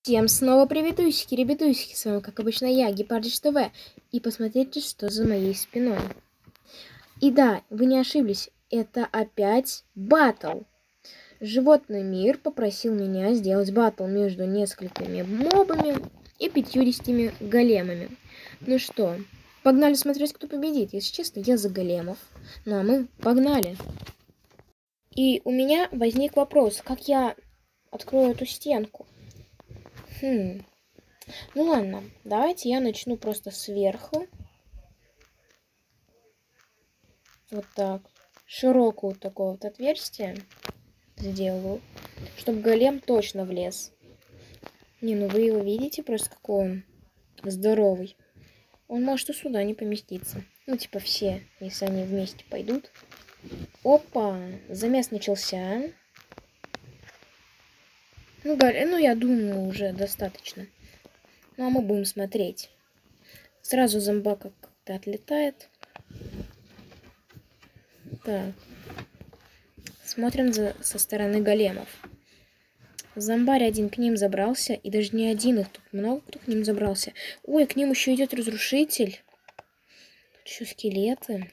Всем снова приветусики, ребятусики, с вами как обычно я, Гепардыч ТВ. И посмотрите, что за моей спиной. И да, вы не ошиблись, это опять батл. Животный мир попросил меня сделать батл между несколькими мобами и 50 големами. Ну что, погнали смотреть, кто победит. Если честно, я за големов. Ну а мы погнали. И у меня возник вопрос, как я открою эту стенку? Ну ладно, давайте я начну просто сверху. Вот так. Широкое вот такое вот отверстие сделаю, чтобы голем точно влез. Не, ну вы его видите просто, какой он здоровый. Он может и сюда не поместиться. Ну, типа все, если они вместе пойдут. Опа, замес начался. Ну, я думаю, уже достаточно. Ну, а мы будем смотреть. Сразу зомба как-то отлетает. Так. Смотрим со стороны големов. Зомбарь один к ним забрался. И даже не один, их тут много кто к ним забрался. Ой, к ним еще идет разрушитель. Тут еще скелеты.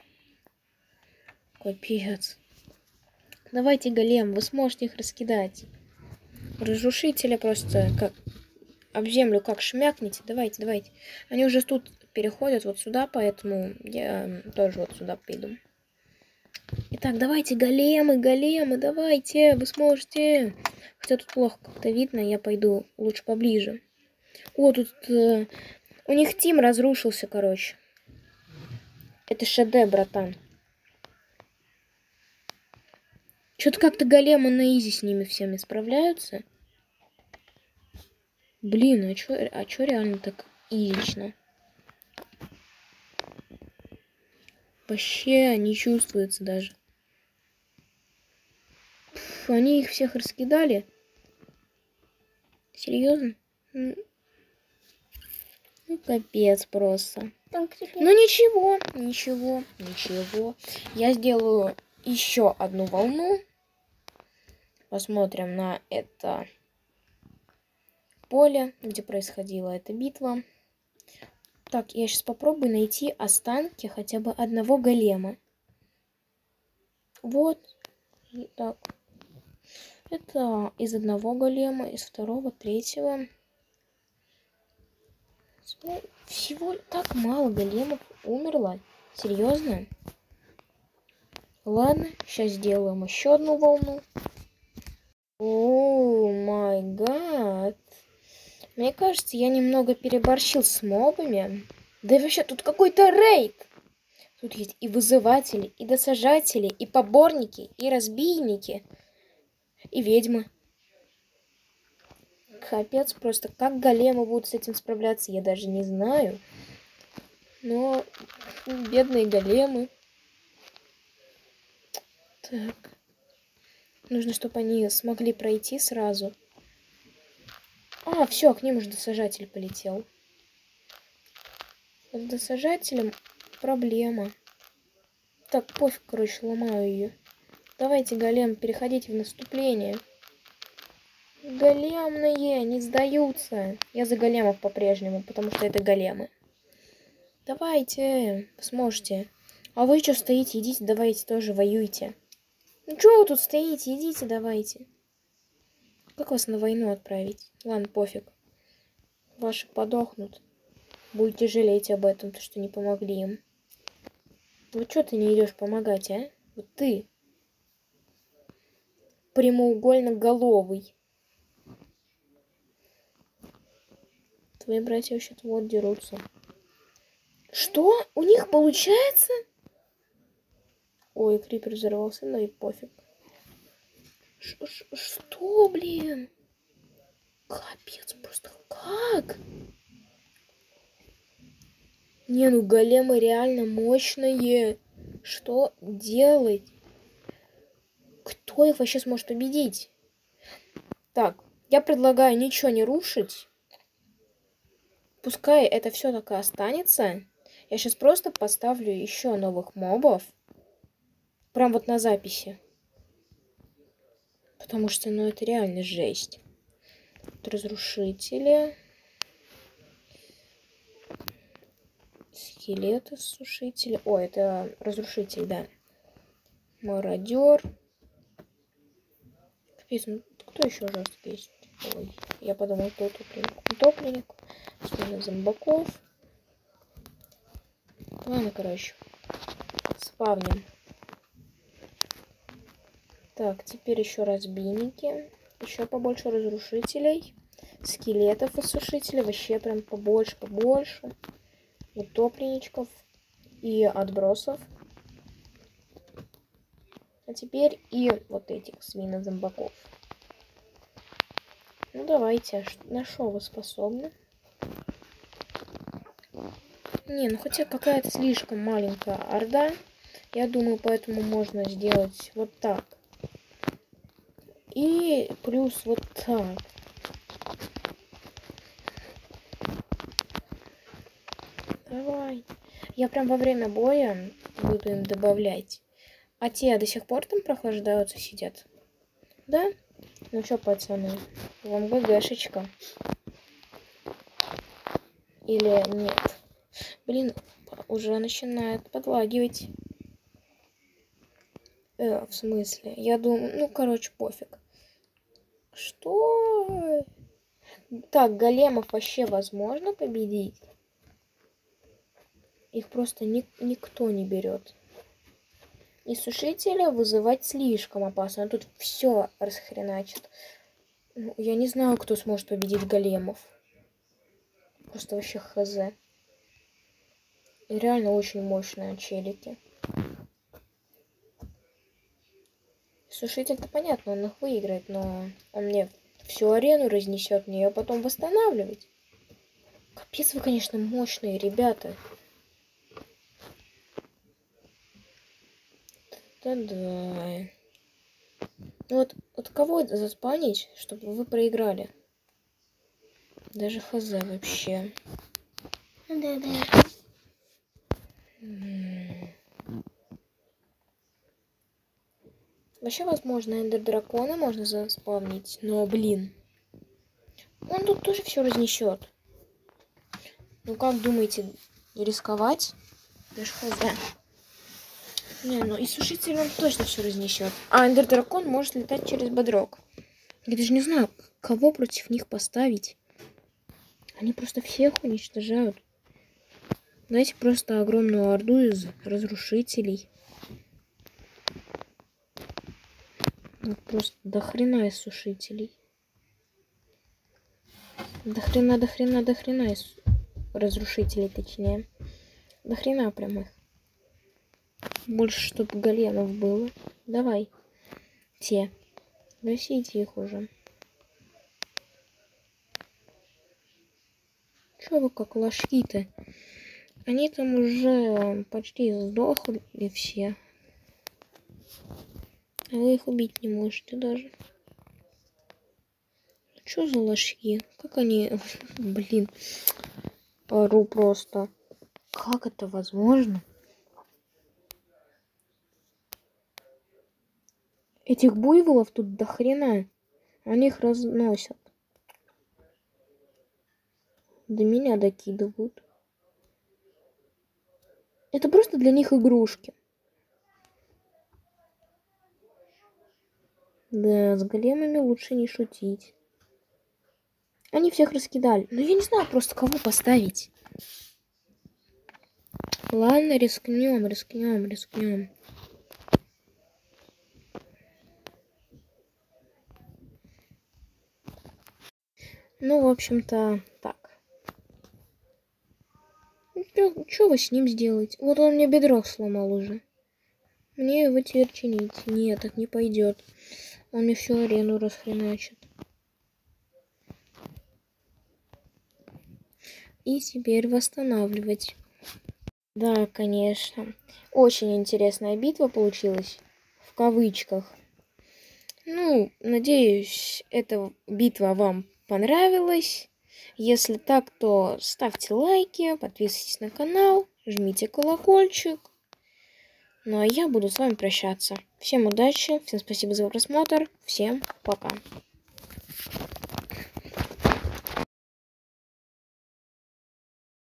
Капец. Давайте, голем, вы сможете их раскидать. Разрушителя просто как об землю как шмякните. Давайте, давайте. Они уже тут переходят вот сюда, поэтому я тоже вот сюда пойду. Итак, давайте, големы, давайте, вы сможете. Хотя тут плохо как-то видно, я пойду лучше поближе. О, тут у них тим разрушился, короче. Это ШД, братан. Что-то как-то големы на изи с ними всеми справляются. Блин, а чё реально так изично? Вообще не чувствуется даже. Они их всех раскидали. Серьезно? Ну, капец просто. Ну ничего. Я сделаю еще одну волну. Посмотрим на это поле, где происходила эта битва. Так, я сейчас попробую найти останки хотя бы одного голема. Вот. Так. Это из одного голема, из второго, третьего. Всего так мало големов умерло. Серьезно? Ладно, сейчас сделаем еще одну волну. О май гад. Мне кажется, я немного переборщил с мобами. Да и вообще, тут какой-то рейд. Тут есть и вызыватели, и досажатели, и поборники, и разбийники, и ведьмы. Капец, просто как големы будут с этим справляться, я даже не знаю. Но бедные големы. Так. Нужно, чтобы они смогли пройти сразу. А, все, к ним уже досажатель полетел. С досажателем проблема. Так, пофиг, короче, ломаю ее. Давайте, голем, переходите в наступление. Големные не сдаются. Я за големов по-прежнему, потому что это големы. Давайте, сможете. А вы что стоите? Идите, давайте тоже воюйте. Ну что вы тут стоите? Идите, давайте. Как вас на войну отправить? Ладно, пофиг. Ваши подохнут. Будете жалеть об этом, то что не помогли им. Вот что ты не идешь помогать, а? Вот ты. Прямоугольно-головый. Твои братья вообще-то вот дерутся. Что? У них получается? Ой, крипер взорвался, ну и пофиг. Что, блин? Капец, просто как? Не, ну големы реально мощные. Что делать? Кто их вообще сможет победить? Так, я предлагаю ничего не рушить. Пускай это все так и останется. Я сейчас просто поставлю еще новых мобов. Прям вот на записи. Потому что, ну, это реально жесть. Разрушители. Скелеты, сушители. О, это разрушитель, да. Мародер. Капец, ну кто еще ужасный есть? Ой, я подумал, кто утопленник. Утопленник. Смена зомбаков. Ладно, короче. Спавним. Так, теперь еще разбийники. Еще побольше разрушителей. Скелетов и сушителей. Вообще прям побольше. Утопленничков и отбросов. А теперь и вот этих свинозомбаков. Ну давайте, на что вы способны? Не, ну хотя какая-то слишком маленькая орда. Я думаю, поэтому можно сделать вот так. И плюс вот так. Давай. Я прям во время боя буду им добавлять. А те до сих пор там прохлаждаются, сидят? Да? Ну что, пацаны, вам ГГшечка. Или нет? Блин, уже начинает подлагивать. В смысле? Я думаю, ну, короче, пофиг. Что? Так, големов вообще возможно победить? Их просто никто не берет. И сушителя вызывать слишком опасно. Тут все расхреначит. Ну, я не знаю, кто сможет победить големов. Просто вообще хз. И реально очень мощные челики. Сушитель-то понятно, он их выиграет, но он мне всю арену разнесет, мне ее потом восстанавливать. Капец, вы, конечно, мощные ребята. Да-да. Вот кого заспанить, чтобы вы проиграли? Даже хз вообще. Да-да. Вообще, возможно, эндер дракона можно заспавнить, но, блин, он тут тоже все разнесет. Ну, как думаете, рисковать? Даже хз. Не, ну и сушитель он точно все разнесет. А эндер дракон может летать через бодрок. Я даже не знаю, кого против них поставить. Они просто всех уничтожают. Дайте просто огромную орду из разрушителей. Вот просто до хрена из сушителей. До хрена из разрушителей, точнее. До хрена прям их. Больше, чтобы големов было. Давай. Те. Гасите их уже. Чё вы как ложки-то? Они там уже почти сдохли все. А вы их убить не можете даже. Чё за ложки? Как они... Блин. Ору просто. Как это возможно? Этих буйволов тут до хрена. Они их разносят. До меня докидывают. Это просто для них игрушки. Да, с големами лучше не шутить. Они всех раскидали. Но я не знаю просто, кого поставить. Ладно, рискнем. Ну, в общем-то, так. Что вы с ним сделаете? Вот он мне бедро сломал уже. Мне его теперь чинить. Нет, так не пойдет. Он мне всю арену расхреначит. И теперь восстанавливать. Да, конечно. Очень интересная битва получилась. В кавычках. Ну, надеюсь, эта битва вам понравилась. Если так, то ставьте лайки, подписывайтесь на канал, жмите колокольчик. Ну а я буду с вами прощаться. Всем удачи, всем спасибо за просмотр, всем пока.